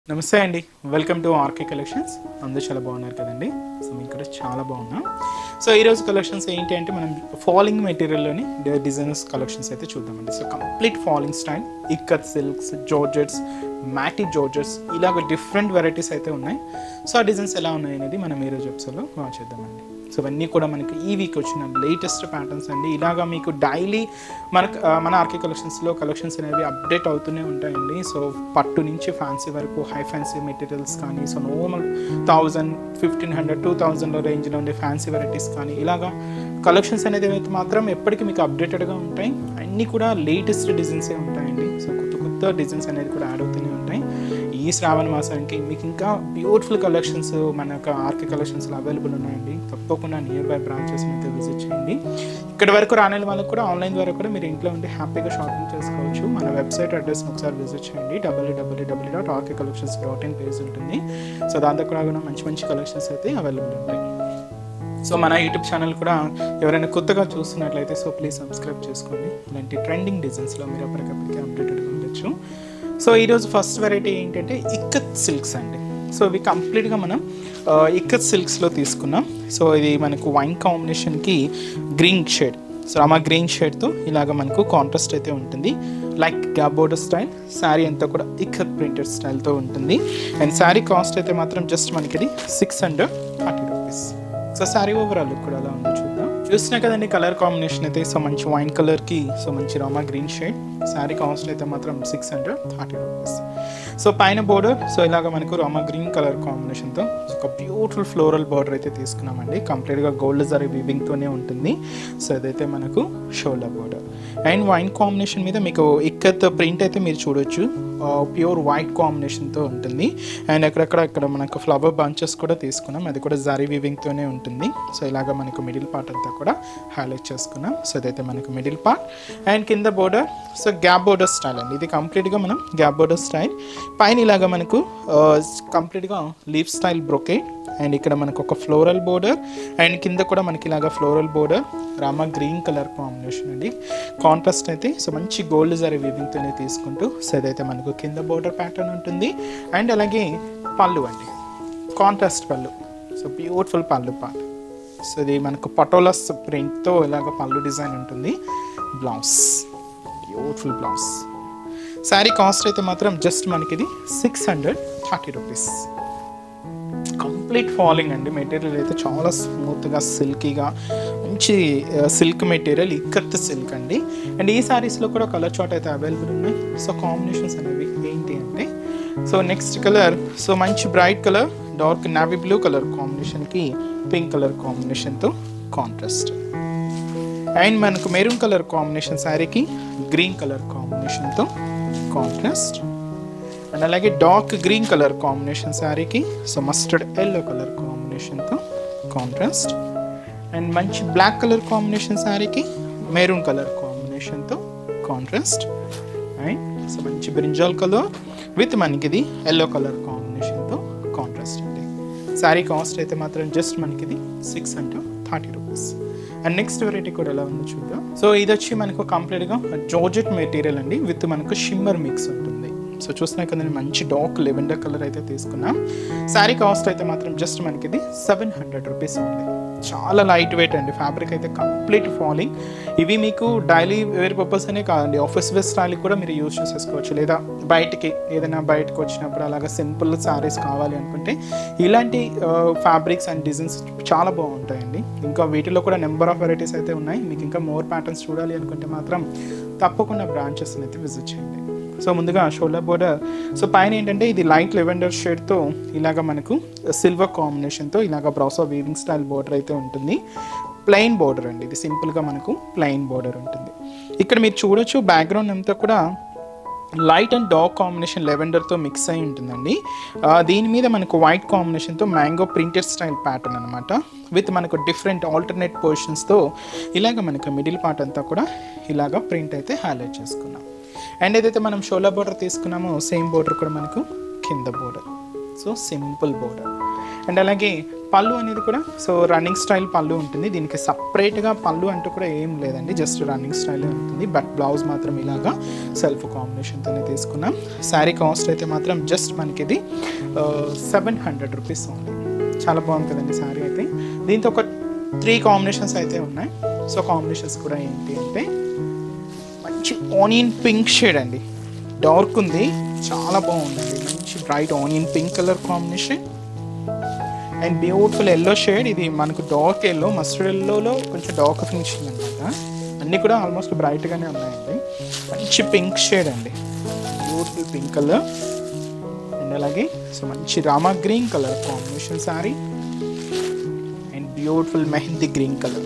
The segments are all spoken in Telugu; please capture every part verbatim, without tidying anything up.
నమస్తే అండి, వెల్కమ్ టు ఆర్కే కలెక్షన్స్. అందరూ చాలా బాగున్నారు కదండి. సో మీకు కూడా చాలా బాగున్నాం. సో ఈరోజు కలెక్షన్స్ ఏంటి అంటే మనం ఫాలింగ్ మెటీరియల్లోని డిజైనర్స్ కలెక్షన్స్ అయితే చూద్దామండి. So complete falling style, ikat silks, georgettes, matte georgettes, ఇలాగ డిఫరెంట్ వెరైటీస్ అయితే ఉన్నాయి. సో ఆ డిజైన్స్ ఎలా ఉన్నాయి అనేది మనం ఈరోజు ఎపిసోడ్లో వాచ్ చేద్దామండి. సో ఇవన్నీ కూడా మనకి ఈ వీక్ వచ్చిన లేటెస్ట్ ప్యాటర్న్స్ అండి. ఇలాగా మీకు డైలీ మనకు మన ఆర్కే కలెక్షన్స్లో కలెక్షన్స్ అనేవి అప్డేట్ అవుతూనే ఉంటాయండి. సో పట్టు నుంచి ఫ్యాన్సీ వరకు హై ఫ్యాన్సీ మెటీరియల్స్ కానీ, so normal thousand fifteen hundred two థౌజండ్లో రేంజ్లో ఉండే ఫ్యాన్సీ వెరైటీస్ కానీ, ఇలాగా కలెక్షన్స్ అనేది అయితే మాత్రం ఎప్పటికీ మీకు అప్డేటెడ్గా ఉంటాయి. అన్నీ కూడా లేటెస్ట్ డిజైన్సే ఉంటాయండి. సో కొత్త కొత్త డిజైన్స్ అనేది కూడా యాడ్ అవుతూనే ఉంటాయి. ఈ శ్రావణ మాసానికి మీకు ఇంకా బ్యూటిఫుల్ కలెక్షన్స్ మన యొక్క ఆర్కే కలెక్షన్స్లో అవైలబుల్ ఉన్నాయండి. తప్పకుండా నియర్ బై బ్రాంచెస్ అయితే విజిట్ చేయండి. ఇక్కడ వరకు రాని వాళ్ళకి కూడా ఆన్లైన్ ద్వారా కూడా మీరు ఇంట్లో ఉండి హ్యాపీగా షాపింగ్ చేసుకోవచ్చు. మన వెబ్సైట్ అడ్రస్ని ఒకసారి విజిట్ చేయండి. W W W dot RK collections dot in page ఉంటుంది. సో దాంతో కూడా మంచి మంచి కలెక్షన్స్ అయితే అవైలబుల్ ఉంటాయి. సో మన యూట్యూబ్ ఛానల్ కూడా ఎవరైనా కొత్తగా చూస్తున్నట్లయితే సో ప్లీజ్ సబ్స్క్రైబ్ చేసుకోండి. ఇలాంటి ట్రెండింగ్ డిజైన్స్లో మీరు ఎప్పటికప్పటికీ అప్డేటెడ్గా ఉండొచ్చు. సో ఈరోజు ఫస్ట్ వెరైటీ ఏంటంటే ఇక్కత్ సిల్క్స్ అండి. సో ఇవి కంప్లీట్గా మనం ఇక్కత్ సిల్క్స్లో తీసుకున్నాం. సో ఇది మనకు వైన్ కాంబినేషన్కి green shade, so Rama green షేడ్తో ఇలాగ మనకు కాంట్రాస్ట్ అయితే ఉంటుంది. Like gap border style, sari అంతా కూడా ఇక్కత్ ప్రింటెడ్ స్టైల్తో ఉంటుంది. అండ్ శారీ కాస్ట్ అయితే మాత్రం జస్ట్ మనకి ఇది six hundred thirty rupees. So sari overall look కూడా అలా ఉందో చూద్దాం. చూసినా కదండి కలర్ కాంబినేషన్ అయితే. సో మంచి వైన్ కలర్కి సో మంచి Rama green shade. Sari cost అయితే మాత్రం six hundred thirty rupees. So పైన బోర్డర్ సో ఇలాగ మనకు రామా గ్రీన్ కలర్ కాంబినేషన్తో ఒక బ్యూటిఫుల్ ఫ్లోరల్ బార్డర్ అయితే తీసుకున్నామండి. కంప్లీట్గా గోల్డ్ జరీ వీవింగ్తోనే ఉంటుంది. సో ఇదైతే మనకు shoulder border. And wine combination మీద మీకు ఇక్కత్ ప్రింట్ అయితే మీరు చూడొచ్చు. ప్యూర్ వైట్ కాంబినేషన్తో ఉంటుంది. అండ్ అక్కడక్కడ ఇక్కడ మనకు ఫ్లవర్ బంచెస్ కూడా తీసుకున్నాం. అది కూడా జరీ వీవింగ్తోనే ఉంటుంది. సో ఇలాగ మనకు మిడిల్ పార్ట్ అంతా కూడా హైలైట్ చేసుకున్నాం. సో ఇదైతే మనకు మిడిల్ పార్ట్. అండ్ కింద border so gap border style అండి. ఇది కంప్లీట్గా మనం గ్యాప్ బోర్డర్ స్టైల్. పైన ఇలాగ మనకు కంప్లీట్గా లీఫ్ స్టైల్ బ్రొకేట్. అండ్ ఇక్కడ మనకు ఒక ఫ్లోరల్ బోర్డర్. అండ్ కింద కూడా మనకి ఇలాగ floral border Rama green colour combination అండి. కాంట్రాస్ట్ అయితే సో మంచి గోల్డ్ జరీ వీవింగ్తోనే తీసుకుంటూ సో ఇదైతే మనకు కింద బోర్డర్ ప్యాటర్న్ ఉంటుంది. అండ్ అలాగే పళ్ళు అండి, కాంట్రాస్ట్ పళ్ళు. సో బ్యూటిఫుల్ పళ్ళు పార్ట్. సో ఇది మనకు పటోలాస్ ప్రింట్తో ఇలాగ పళ్ళు డిజైన్ ఉంటుంది. Blouse beautiful blouse. Sari cost అయితే మాత్రం జస్ట్ మనకి ఇది six hundred thirty rupees. Complete falling అండి. మెటీరియల్ అయితే చాలా స్మూత్గా సిల్కీగా మంచి సిల్క్ మెటీరియల్, ఇక్కత్ సిల్క్ అండి. అండ్ ఈ శారీస్లో కూడా కలర్ చార్ట్ అయితే అవైలబుల్ ఉన్నాయి. సో కాంబినేషన్స్ అనేవి ఏంటి అంటే సో నెక్స్ట్ కలర్ సో మంచి bright colour, dark navy blue colour కాంబినేషన్కి పింక్ కలర్ కాంబినేషన్తో కాంట్రాస్ట్. అండ్ మనకు మెరూన్ కలర్ కాంబినేషన్ శారీకి గ్రీన్ కలర్ కాంబినేషన్తో కాంట్రాస్ట్. అండ్ అలాగే డార్క్ గ్రీన్ కలర్ కాంబినేషన్ శారీకి సో మస్టర్డ్ ఎల్లో కలర్ కాంబినేషన్తో కాంట్రాస్ట్. అండ్ మంచి బ్లాక్ కలర్ కాంబినేషన్ శారీకి మెరూన్ కలర్ కాంబినేషన్తో కాంట్రాస్ట్. అండ్ సో మంచి బ్రింజాల్ కలర్ విత్ మనకి ఇది ఎల్లో కలర్ కాంబినేషన్తో కాంట్రాస్ట్ అండి. శారీ కాస్ట్ అయితే మాత్రం జస్ట్ మనకి ఇది six hundred thirty rupees. And next variety కూడా ఎలా ఉందో చూద్దాం. సో ఇది వచ్చి మనకు కంప్లీట్గా జార్జెట్ మెటీరియల్ అండి విత్ మనకు షిమ్మర్ మిక్స్ ఉంటుంది. సో చూస్తున్నా కదా మంచి డార్క్ లెవెండర్ కలర్ అయితే తీసుకున్నాం. శారీ కాస్ట్ అయితే మాత్రం జస్ట్ మనకి ఇది సెవెన్ హండ్రెడ్ రూపీస్ ఉంది. చాలా లైట్ వెయిట్ అండి. ఫ్యాబ్రిక్ అయితే కంప్లీట్ ఫాలింగ్. ఇవి మీకు డైలీ వేర్ పర్పస్ అనే కాదండి, ఆఫీస్ వేర్ స్టైల్కి కూడా మీరు యూజ్ చేసేసుకోవచ్చు. లేదా బయటికి ఏదైనా బయటకు వచ్చినప్పుడు అలాగా సింపుల్ శారీస్ కావాలి అనుకుంటే ఇలాంటి ఫ్యాబ్రిక్స్ అండ్ డిజైన్స్ చాలా బాగుంటాయండి. ఇంకా వీటిలో కూడా నెంబర్ ఆఫ్ వెరైటీస్ అయితే ఉన్నాయి. మీకు ఇంకా మోర్ ప్యాటర్న్స్ చూడాలి అనుకుంటే మాత్రం తప్పకుండా బ్రాంచెస్ని అయితే విజిట్ చేయండి. సో ముందుగా షోల్డర్ బోర్డర్ సో పైన ఏంటంటే ఇది లైట్ లెవెండర్ షేడ్తో ఇలాగ మనకు సిల్వర్ కాంబినేషన్తో ఇలాగ బ్రౌసా వీవింగ్ స్టైల్ బోర్డర్ అయితే ఉంటుంది. ప్లెయిన్ బోర్డర్ అండి. ఇది సింపుల్గా మనకు ప్లెయిన్ బోర్డర్ ఉంటుంది. ఇక్కడ మీరు చూడొచ్చు బ్యాక్గ్రౌండ్ అంతా కూడా లైట్ అండ్ డార్క్ కాంబినేషన్ లెవెండర్తో మిక్స్ అయి ఉంటుందండి. దీని మీద మనకు వైట్ కాంబినేషన్తో మ్యాంగో ప్రింటెడ్ స్టైల్ ప్యాటర్న్ అనమాట. విత్ మనకు డిఫరెంట్ ఆల్టర్నేట్ పోర్షన్స్తో ఇలాగ మనకు మిడిల్ పార్ట్ అంతా కూడా ఇలాగ ప్రింట్ అయితే హైలైట్ చేసుకున్నాం. అండ్ ఏదైతే మనం షోల్డర్ బోర్డర్ తీసుకున్నామో సేమ్ బోర్డర్ కూడా మనకు కింద border. So simple border. And అలాగే పళ్ళు అనేది కూడా సో రన్నింగ్ స్టైల్ పళ్ళు ఉంటుంది. దీనికి సపరేట్గా పళ్ళు అంటూ కూడా ఏం లేదండి, జస్ట్ రన్నింగ్ స్టైల్ ఉంటుంది. బట్ బ్లౌజ్ మాత్రం ఇలాగా సెల్ఫ్ కాంబినేషన్తోనే తీసుకున్నాం. శారీ కాస్ట్ అయితే మాత్రం జస్ట్ మనకి ఇది సెవెన్ హండ్రెడ్ రూపీస్ ఉంది. చాలా బాగుంది కదండి శారీ అయితే. దీంతో ఒక త్రీ కాంబినేషన్స్ అయితే ఉన్నాయి. సో కాంబినేషన్స్ కూడా ఏంటి అంటే మంచి ఆనియన్ పింక్ షేడ్ అండి, డార్క్ ఉంది, చాలా బాగుందండి. మంచి bright onion pink colour combination and beautiful yellow shade. ఇది మనకు డార్క్ ఎల్లో, మస్టర్డ్ ఎల్లోలో కొంచెం డార్క్ ఫినిషింగ్ అనమాట. అన్నీ కూడా ఆల్మోస్ట్ బ్రైట్గానే ఉన్నాయండి. మంచి పింక్ షేడ్ అండి, బ్యూటిఫుల్ పింక్ కలర్. అండ్ అలాగే సో మంచి Rama green colour combination sari and beautiful mehndi green colour.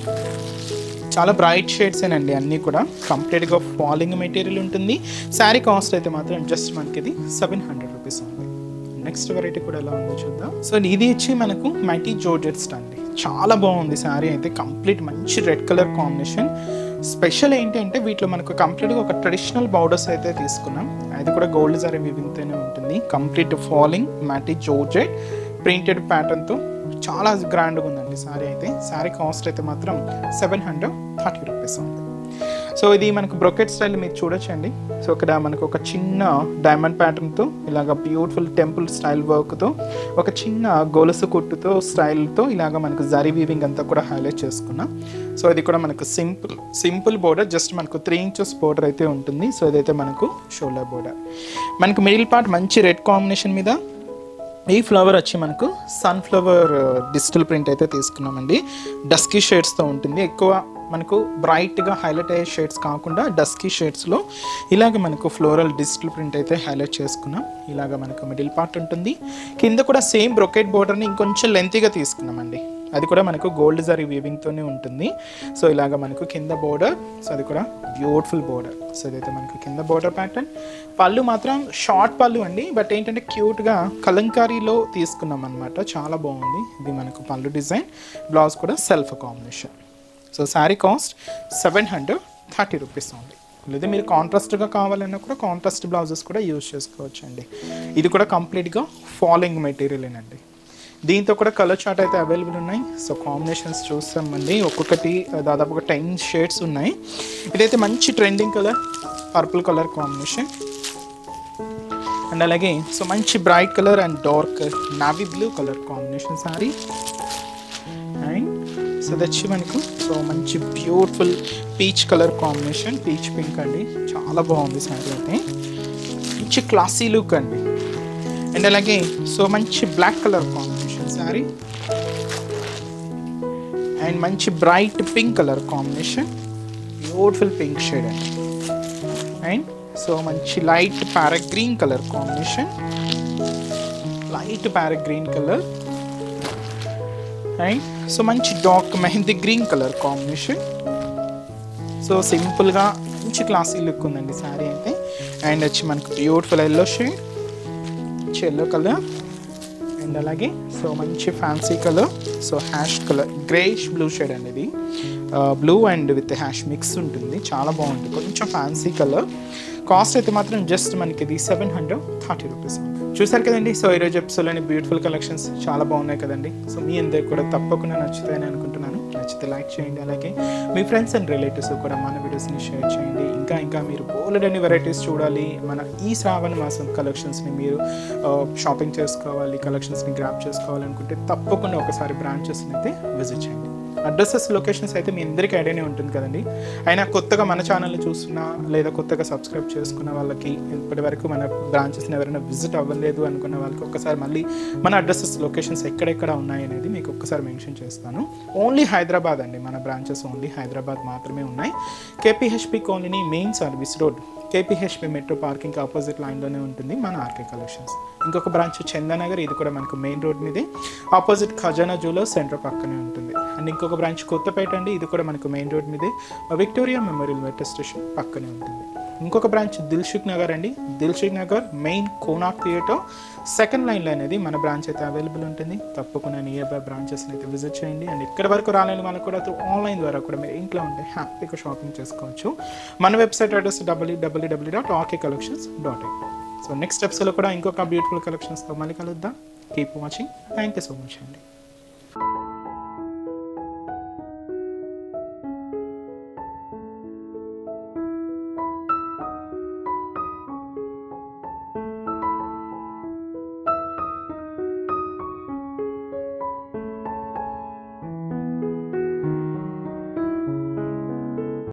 చాలా బ్రైట్ షేడ్స్ ఏనండి అన్నీ కూడా. కంప్లీట్గా ఫాలింగ్ మెటీరియల్ ఉంటుంది. శారీ కాస్ట్ అయితే మాత్రం జస్ట్ మనకి ఇది సెవెన్ హండ్రెడ్ రూపీస్ ఉంది. నెక్స్ట్ వెరైటీ కూడా ఎలా ఉందో చూద్దాం. సో ఇది వచ్చి మనకు మైటీ జార్జెట్స్ అండి, చాలా బాగుంది శారీ అయితే. కంప్లీట్ మంచి రెడ్ కలర్ కాంబినేషన్. స్పెషల్ ఏంటి అంటే వీటిలో మనకు కంప్లీట్గా ఒక ట్రెడిషనల్ బౌడర్స్ అయితే తీసుకున్నాం. అది కూడా గోల్డ్ జరీ వీవింగ్తోనే ఉంటుంది. Complete falling matte georgette printed ప్యాటర్న్తో చాలా గ్రాండ్గా ఉందండి శారీ అయితే. శారీ కాస్ట్ అయితే మాత్రం సెవెన్ హండ్రెడ్ థర్టీ రూపీస్ ఉంది. సో ఇది మనకు బ్రొకెట్ స్టైల్ మీరు చూడొచ్చండి. సో ఇక్కడ మనకు ఒక చిన్న డైమండ్ ప్యాటర్న్తో ఇలాగ బ్యూటిఫుల్ టెంపుల్ స్టైల్ వర్క్తో ఒక చిన్న గొలుసు కుట్టుతో స్టైల్తో ఇలాగ మనకు జరీ వీవింగ్ అంతా కూడా హైలైట్ చేసుకున్నాం. సో ఇది కూడా మనకు సింపుల్ సింపుల్ బోర్డర్, జస్ట్ మనకు త్రీ ఇంచెస్ బోర్డర్ అయితే ఉంటుంది. సో ఇదైతే మనకు షోల్డర్ బోర్డర్. మనకు మిడిల్ పార్ట్ మంచి రెడ్ కాంబినేషన్ మీద ఈ ఫ్లవర్ వచ్చి మనకు సన్ఫ్లవర్ డిజిటల్ ప్రింట్ అయితే తీసుకున్నామండి. డస్కీ షేడ్స్తో ఉంటుంది. ఎక్కువ మనకు బ్రైట్గా హైలైట్ అయ్యే షేడ్స్ కాకుండా డస్కీ షేడ్స్లో ఇలాగ మనకు ఫ్లోరల్ డిజిటల్ ప్రింట్ అయితే హైలైట్ చేసుకున్నాం. ఇలాగ మనకు మిడిల్ పార్ట్ ఉంటుంది. కింద కూడా సేమ్ బ్రొకెట్ బోర్డర్ని ఇంకొంచెం లెంతీగా తీసుకున్నామండి. అది కూడా మనకు గోల్డ్ జరీ వీవింగ్తోనే ఉంటుంది. సో ఇలాగ మనకు కింద బోర్డర్, సో అది కూడా బ్యూటిఫుల్ బోర్డర్. సో ఇదైతే మనకు కింద బోర్డర్ ప్యాటర్న్. పళ్ళు మాత్రం షార్ట్ పళ్ళు అండి, బట్ ఏంటంటే క్యూట్గా కలంకారీలో తీసుకున్నాం అనమాట. చాలా బాగుంది ఇది మనకు పళ్ళు డిజైన్. బ్లౌజ్ కూడా self combination. So sari cost seven hundred thirty rupees ఉంది. లేదా మీరు కాంట్రాస్ట్గా కావాలన్నా కూడా కాంట్రాస్ట్ బ్లౌజెస్ కూడా యూజ్ చేసుకోవచ్చు అండి. ఇది కూడా కంప్లీట్గా ఫాలింగ్ మెటీరియలేనండి. దీంతో కూడా కలర్ చార్ట్ అయితే అవైలబుల్ ఉన్నాయి. సో కాంబినేషన్స్ చూస్తామండి. ఒక్కొక్కటి దాదాపు ఒక టెన్ షేడ్స్ ఉన్నాయి. ఇదైతే మంచి trending colour purple colour combination. And అలాగే సో మంచి bright colour and dark navy blue colour combination sari. And so దచ్చి మనకు సో మంచి beautiful peach colour combination, peach pink అండి. చాలా బాగుంది సారీ అయితే. మంచి క్లాసీ లుక్ అండి. అండ్ అలాగే సో మంచి black colour combination sari and మంచి bright pink colour combination, beautiful pink shade అండి. అండ్ సో మంచి light parrot green colour combination, light parrot green colour. And so మంచి dark mehndi green colour combination. So సింపుల్గా మంచి క్లాసీ లుక్ ఉందండి శారీ అయితే. అండ్ వచ్చి మనకు beautiful yellow shade, yellow colour. And అలాగే సో మంచి fancy colour, so ash colour greyish blue shade అనేది. Blue and with ash mix ఉంటుంది. చాలా బాగుంటుంది, కొంచెం ఫ్యాన్సీ కలర్. కాస్ట్ అయితే మాత్రం జస్ట్ మనకి ఇది సెవెన్ హండ్రెడ్ థర్టీ రూపీస్. చూసారు కదండి. సో ఈరోజు ఎపిసోడ్లోని బ్యూటిఫుల్ కలెక్షన్స్ చాలా బాగున్నాయి కదండి. సో మీ అందరికి కూడా తప్పకుండా నచ్చుతాయని అనుకుంటున్నాను. నచ్చితే లైక్ చేయండి. అలాగే మీ ఫ్రెండ్స్ అండ్ రిలేటివ్స్ కూడా మన వీడియోస్ని షేర్ చేయండి. ఇంకా ఇంకా మీరు బోల్డ్ అన్ని వెరైటీస్ చూడాలి, మన ఈ శ్రావణ మాసం కలెక్షన్స్ని మీరు షాపింగ్ చేసుకోవాలి, కలెక్షన్స్ని గ్రాప్ చేసుకోవాలనుకుంటే తప్పకుండా ఒకసారి బ్రాంచెస్ని అయితే విజిట్ చేయండి. అడ్రసెస్ లొకేషన్స్ అయితే మీ అందరికీ ఐడియానే ఉంటుంది కదండి. అయినా కొత్తగా మన ఛానల్ని చూస్తున్నా లేదా కొత్తగా సబ్స్క్రైబ్ చేసుకున్న వాళ్ళకి, ఇప్పటి వరకు మన బ్రాంచెస్ని ఎవరైనా విజిట్ అవ్వలేదు అనుకున్న వాళ్ళకి ఒక్కసారి మళ్ళీ మన అడ్రసెస్ లొకేషన్స్ ఎక్కడెక్కడ ఉన్నాయి అనేది మీకు ఒక్కసారి మెన్షన్ చేస్తాను. ఓన్లీ హైదరాబాద్ అండి, మన బ్రాంచెస్ ఓన్లీ హైదరాబాద్ మాత్రమే ఉన్నాయి. KPHB colony main service road, KPHB metro parking opposite లైన్లోనే ఉంటుంది మన ఆర్కే కలెక్షన్స్. ఇంకొక బ్రాంచ్ చందానగర్, ఇది కూడా మనకు మెయిన్ రోడ్ మీదే ఆపోజిట్ ఖజానా జ్యువెలర్స్ సెంటర్ పక్కనే ఉంటుంది. అండ్ ఇంకొక బ్రాంచ్ కొత్తపేట అండి, ఇది కూడా మనకు మెయిన్ రోడ్ మీదే విక్టోరియా మెమోరియల్ మెట్రో స్టేషన్ పక్కనే ఉంటుంది. ఇంకొక బ్రాంచ్ దిల్సుఖ్ నగర్ అండి, Dilsukhnagar main Konark theatre second లైన్లో అనేది మన బ్రాంచ్ అయితే అవైలబుల్ ఉంటుంది. తప్పకుండా నియర్ బై బ్రాంచెస్ని అయితే విజిట్ చేయండి. అండ్ ఇక్కడ వరకు రాలేని వాళ్ళకి కూడా త్రూ ఆన్లైన్ ద్వారా కూడా మీరు ఇంట్లో ఉంటే హ్యాపీగా షాపింగ్ చేసుకోవచ్చు. మన website address W W W dot RK collections dot in. So next ఎపిసోడ్లో కూడా ఇంకొక బ్యూటిఫుల్ కలెక్షన్స్తో మళ్ళీ కలుద్దాం. Keep watching. Thank you so much అండి.